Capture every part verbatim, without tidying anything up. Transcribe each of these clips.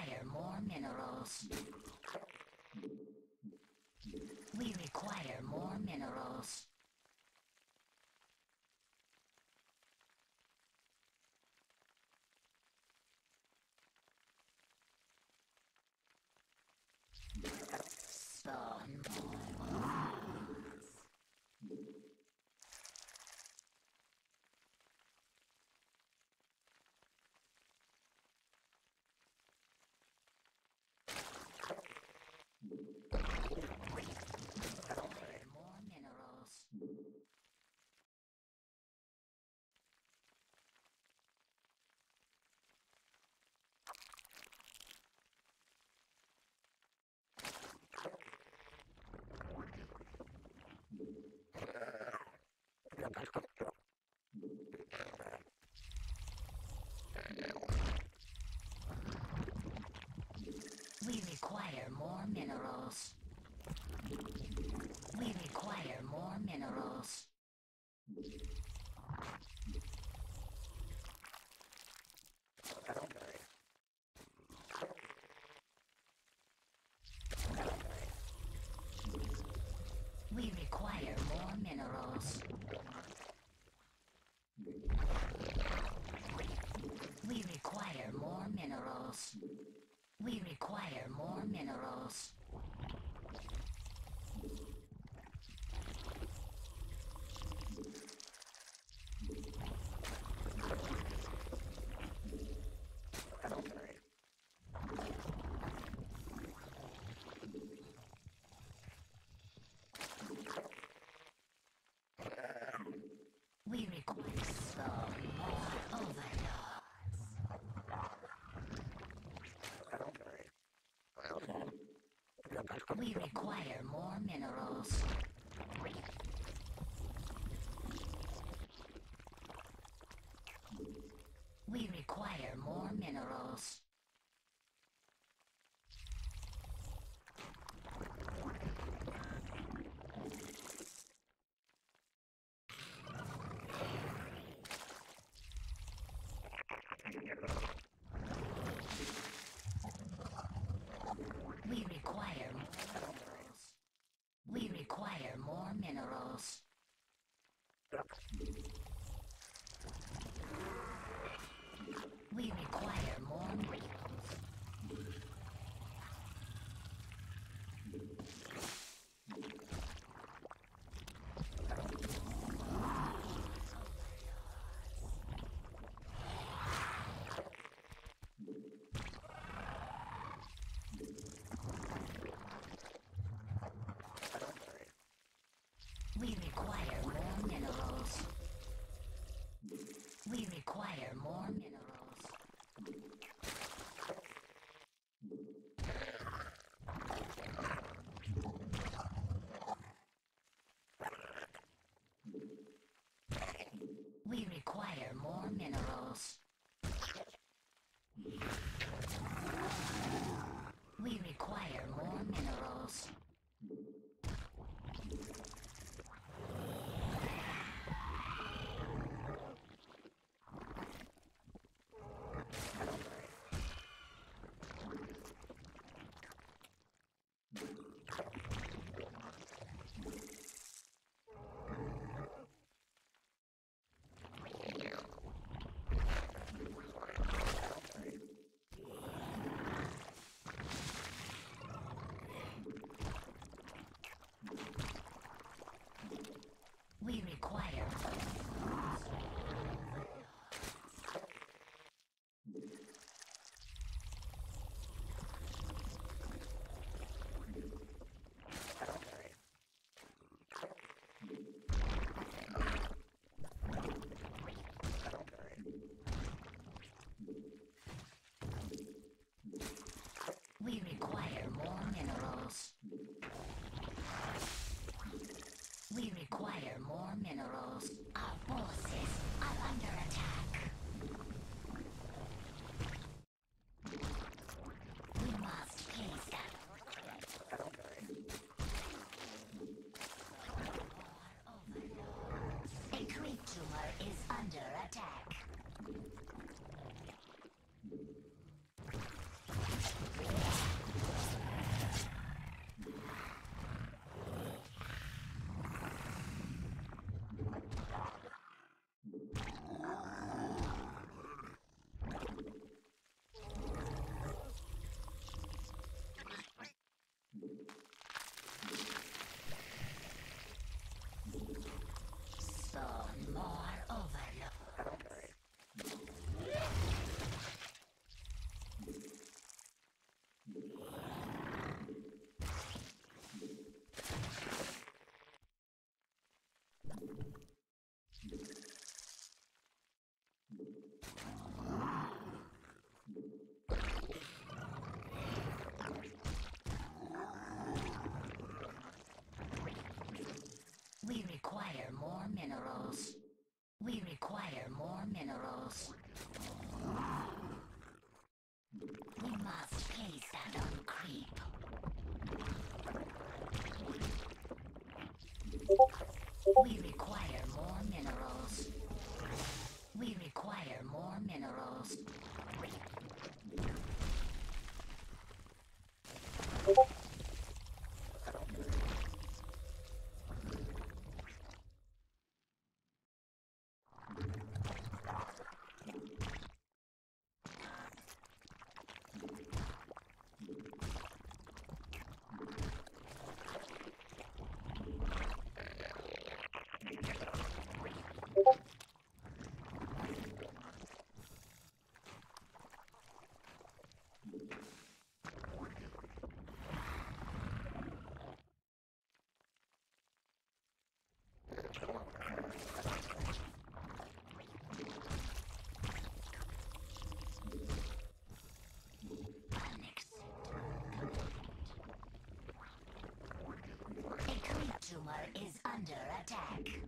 require more minerals. We require more minerals. Spawn more. More minerals. We require more minerals. We require more minerals. We require more minerals. We require more minerals. We require more minerals. We require some more overlords. We require more minerals. We require more minerals. We require more minerals. We require more minerals. We require more minerals. We require more minerals. We require more minerals. We require more minerals. We require more minerals. We require We require more minerals. We require more minerals. Our forces are under attack. We must place them. A creep tumor is under attack. We require more minerals. We require more minerals. Tumor is under attack.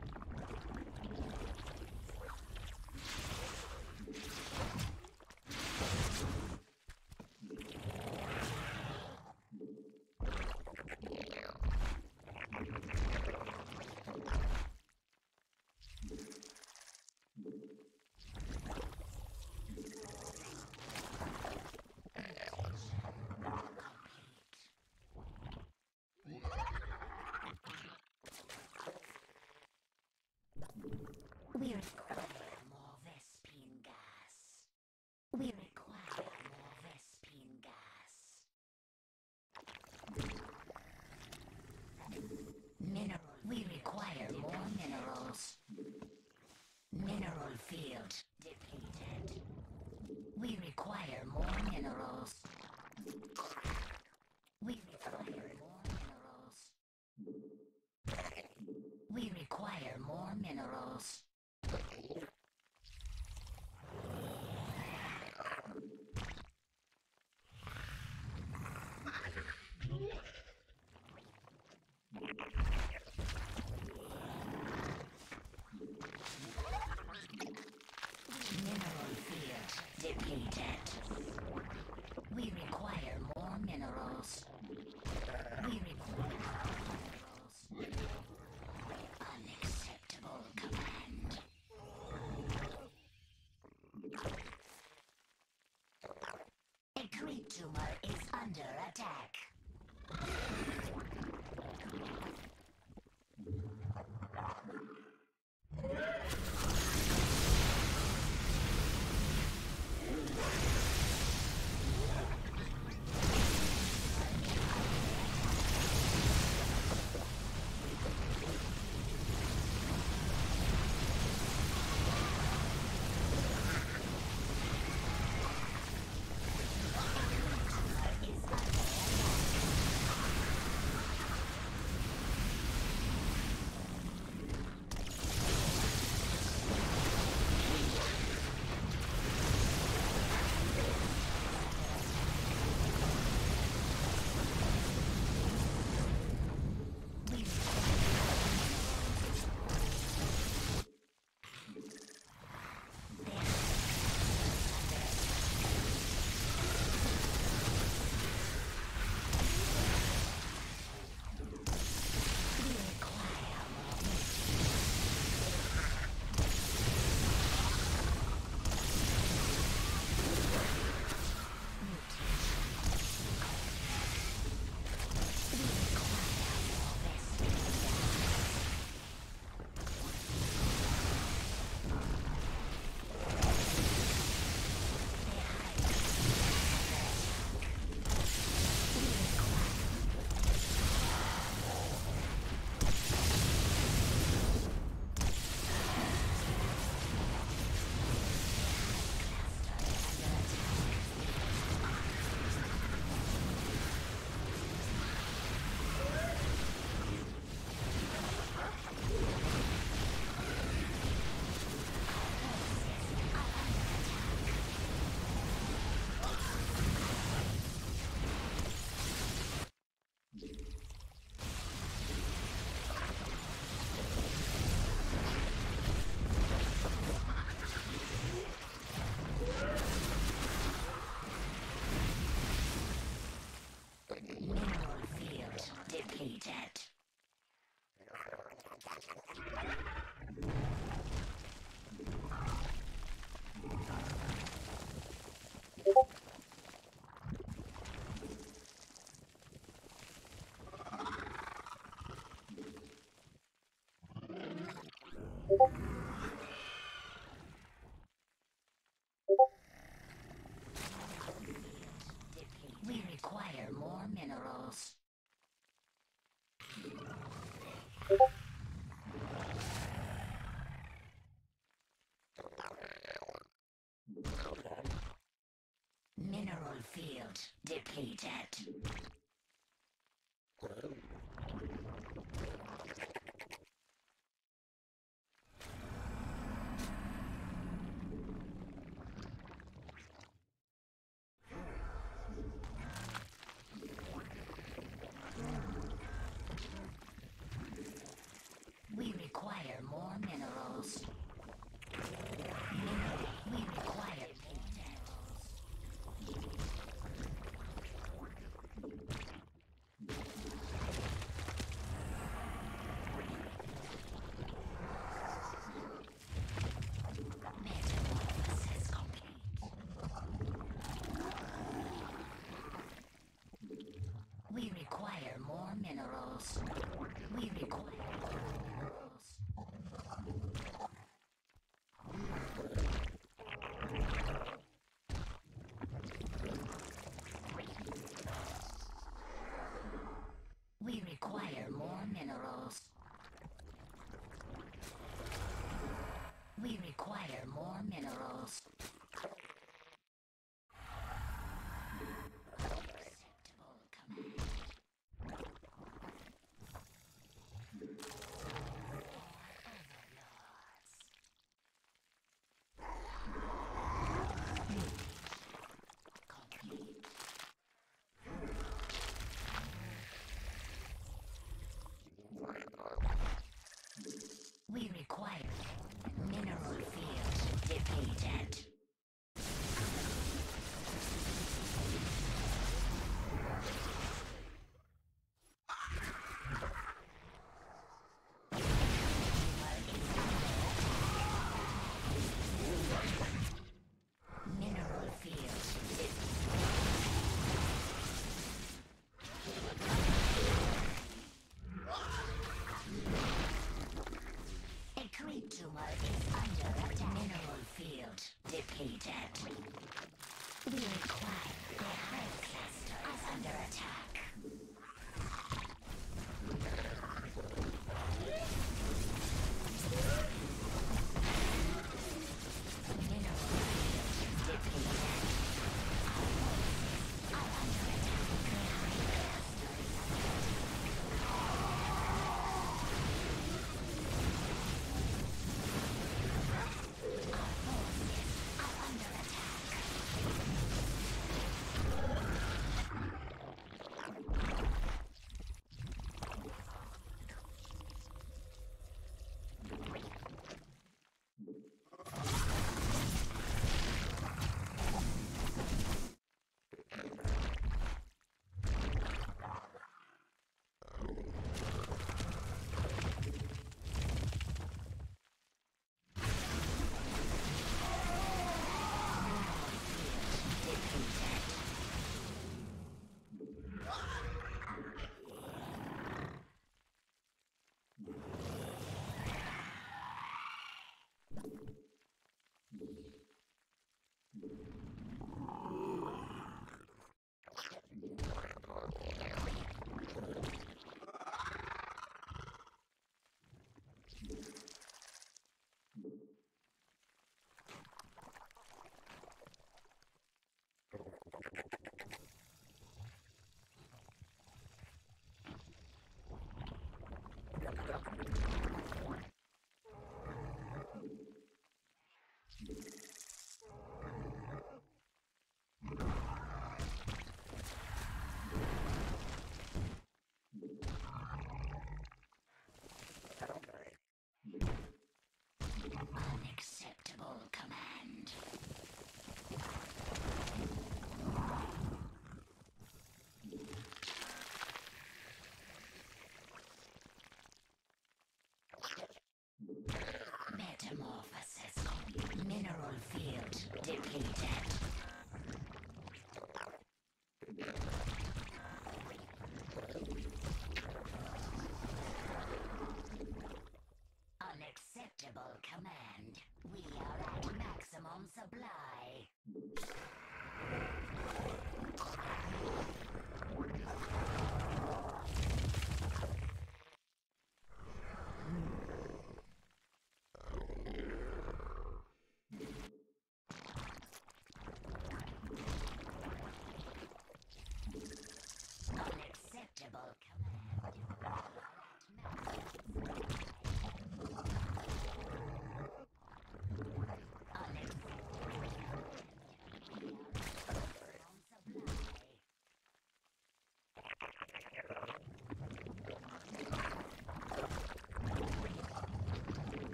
We require more Vespine gas. We require more Vespine gas. Mineral. We require more minerals. Mineral field depleted. We require more minerals. We require more minerals. We require more minerals. Mineral field depleted. We require more minerals. We require minerals. Unacceptable command. A creep tumor is under attack. Is under attack. We require more minerals. Mineral field depleted. We require more minerals. Mineral. We require metamorphosis complete. We require more minerals. We require more minerals. We require more minerals. We require more minerals. Acceptable command.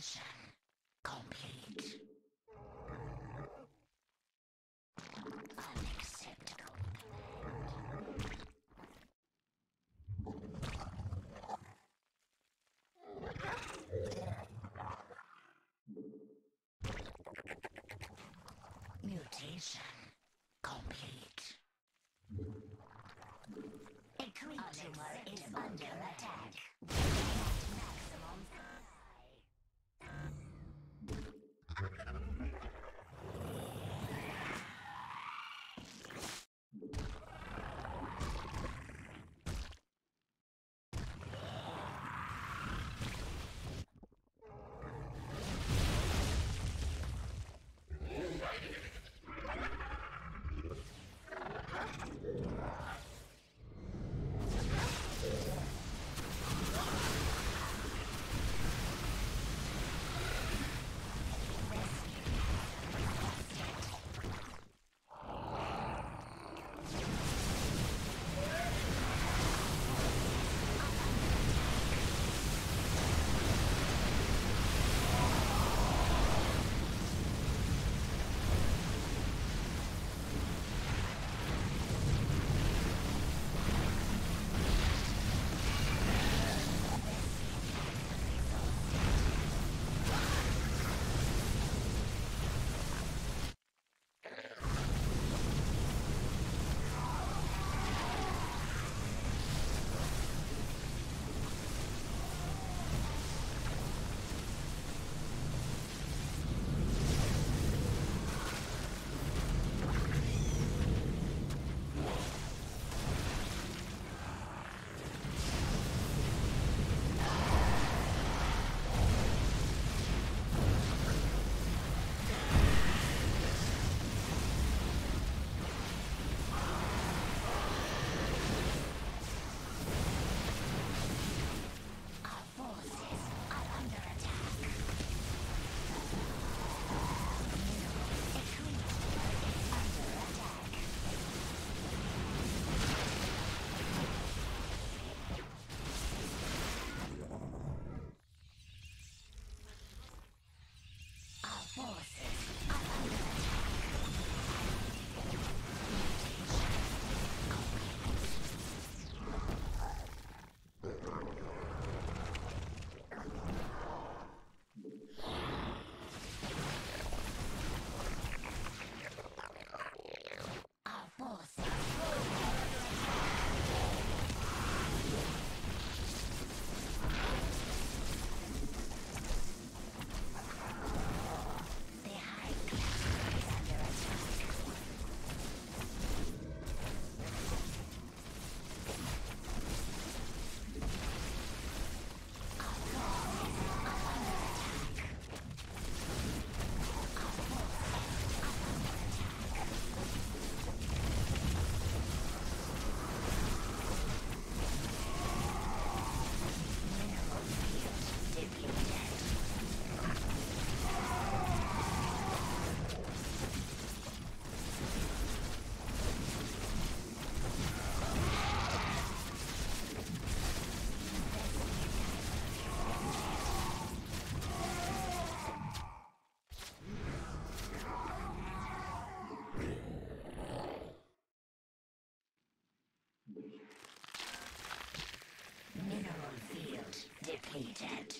Mutation complete. Unacceptable command. Mutation complete. A creature is under attack. Maximum depleted.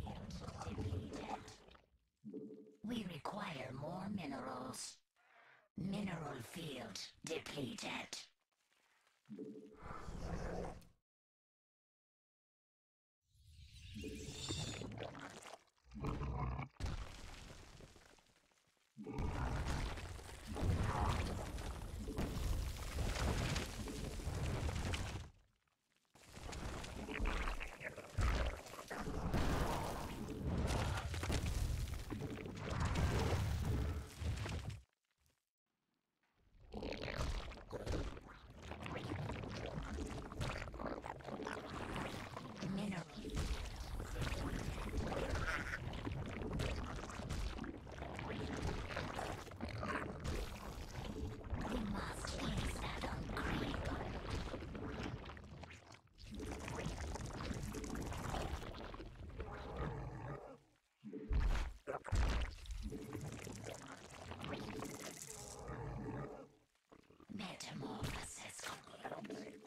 We require more minerals. Mineral field depleted. Metamorphosis complete.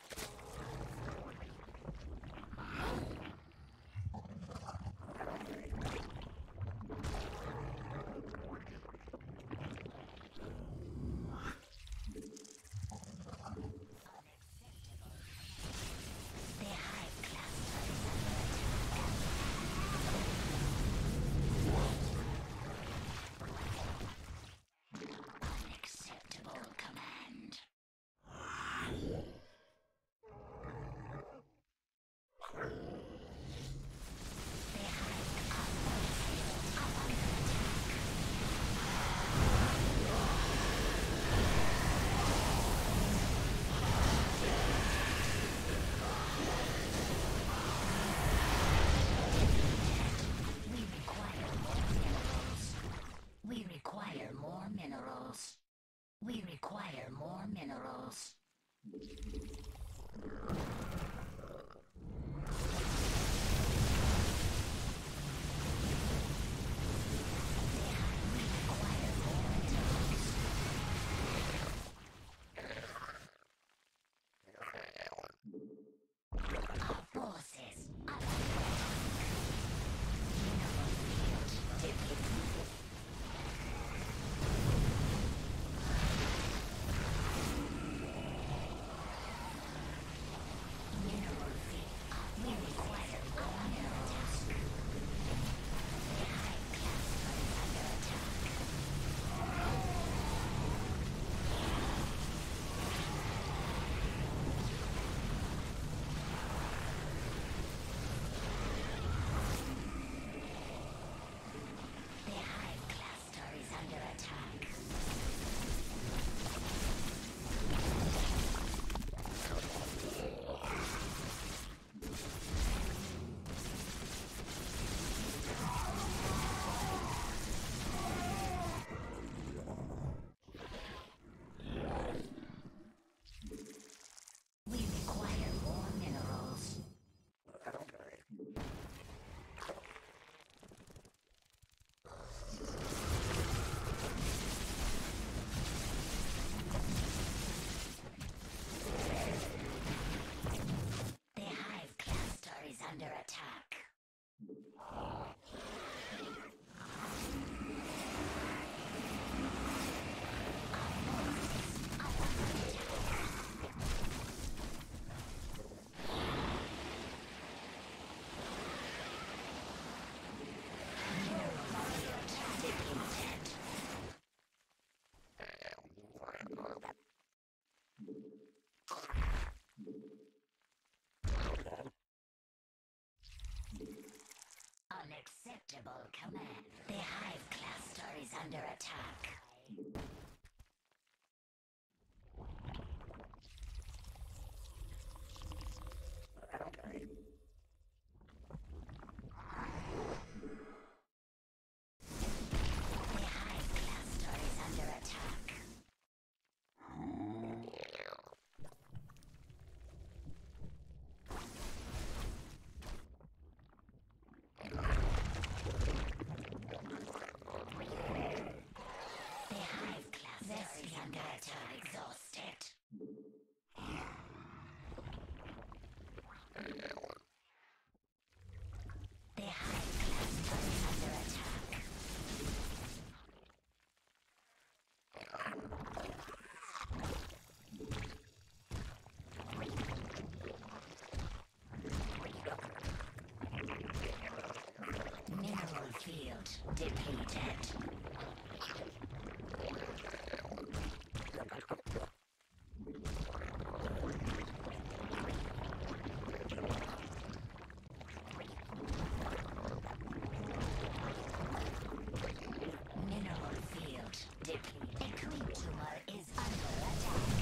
The hive cluster is under attack. Unacceptable command. We require more minerals. We require more minerals. Our forces are under attack. Mineral field depleted. Mineral field. We require more minerals. The hive cluster is under attack. The hive cluster is under attack. We require more minerals. The hive cluster is under attack. Unacceptable command. The hive cluster is under attack. The hive cluster is under attack. The hive field depleted. Mineral field depleted. A creep tumor is under attack.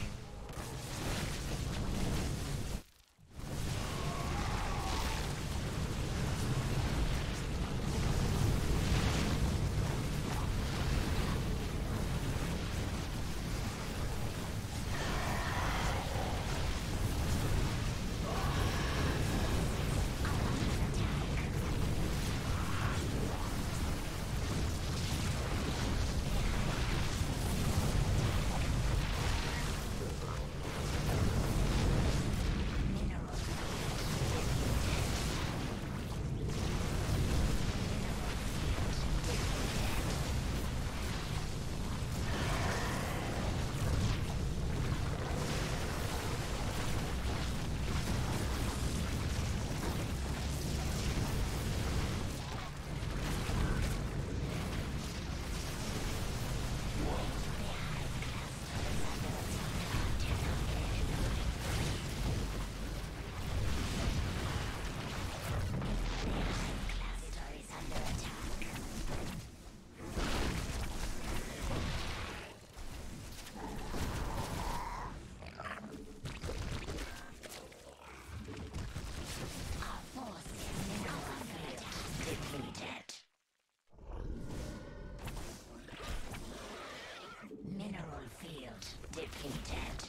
Mineral field depleted.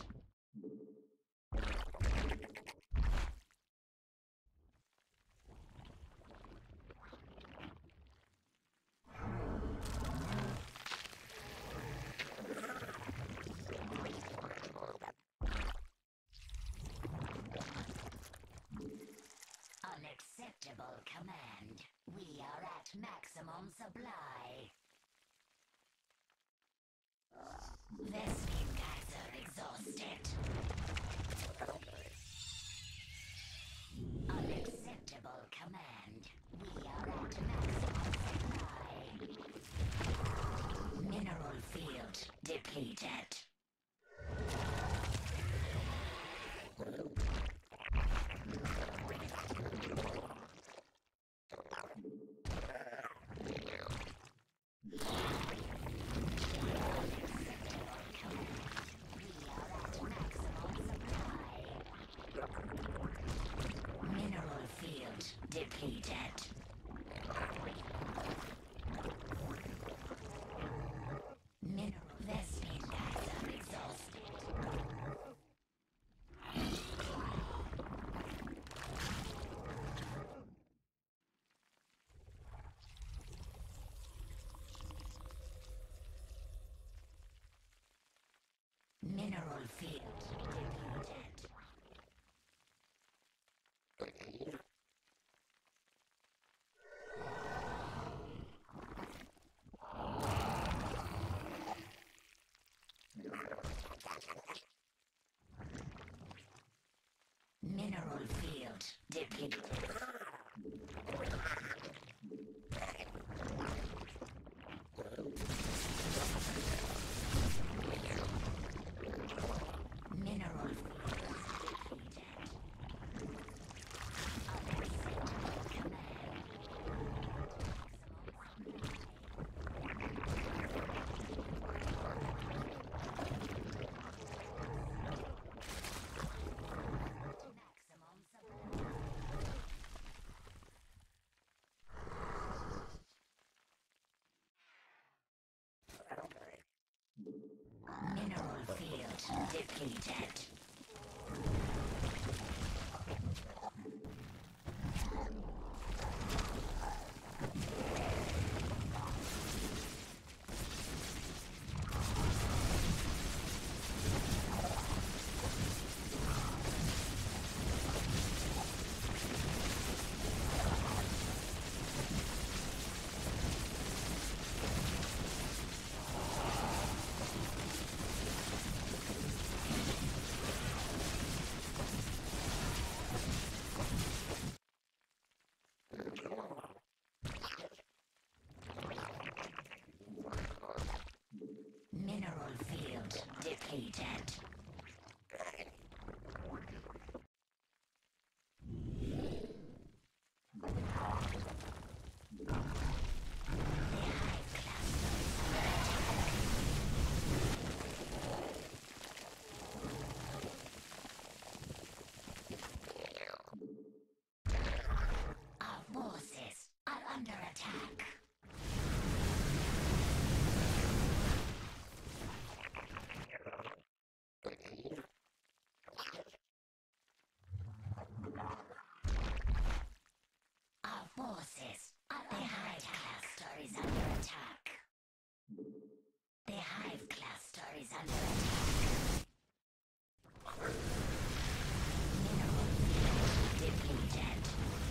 Unacceptable command. We are at maximum supply. Vespin geyser exhausted. Unacceptable command. We are at maximum supply. Mineral field depleted. Mineral field depleted. Mineral Vespin geyser exhausted. Mineral field depleted. Mineral field depleted. Mineral field depleted. Unacceptable command. Maximum supply. Mineral field depleted. under attack. Our forces, the Hive cluster is under attack. The Hive cluster is under attack. Mineral field depleted.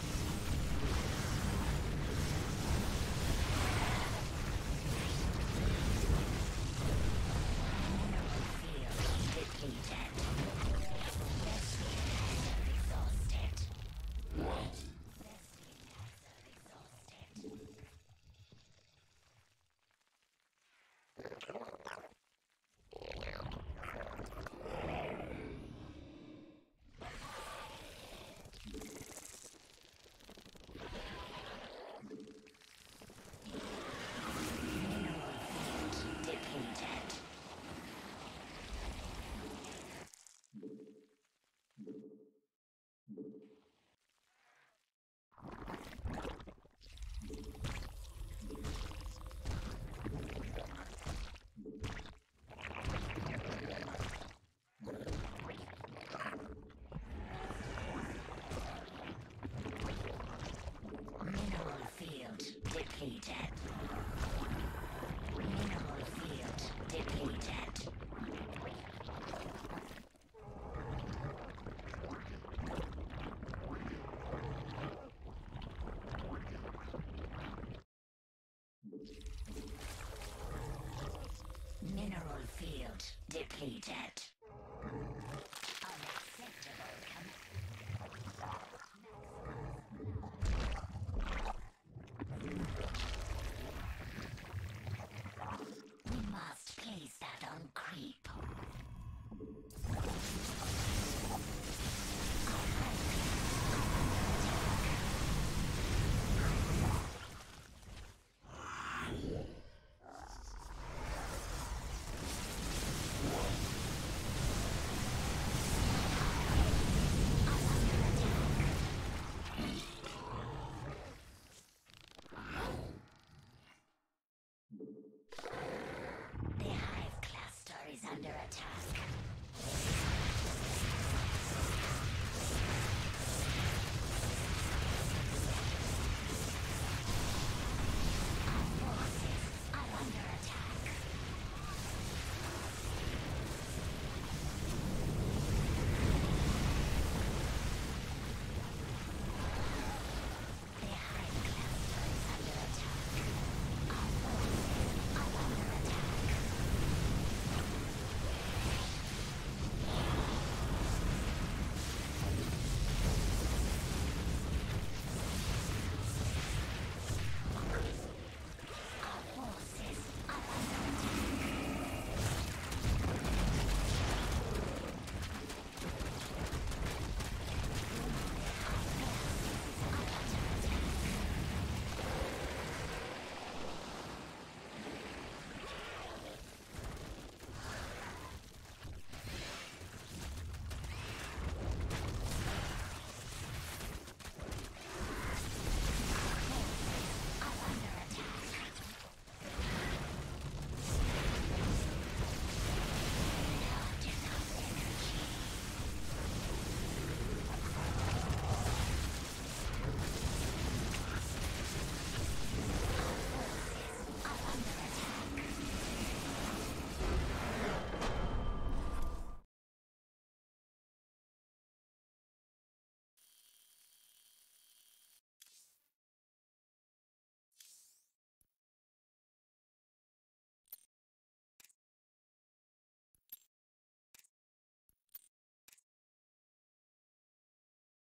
Mineral field depleted. Vestige laser exhausted. Vestige laser exhausted. Mineral field depleted. Mineral field depleted. Mineral field depleted. Mineral field depleted. Unacceptable command. We must place that on creep. The Hive cluster is under attack.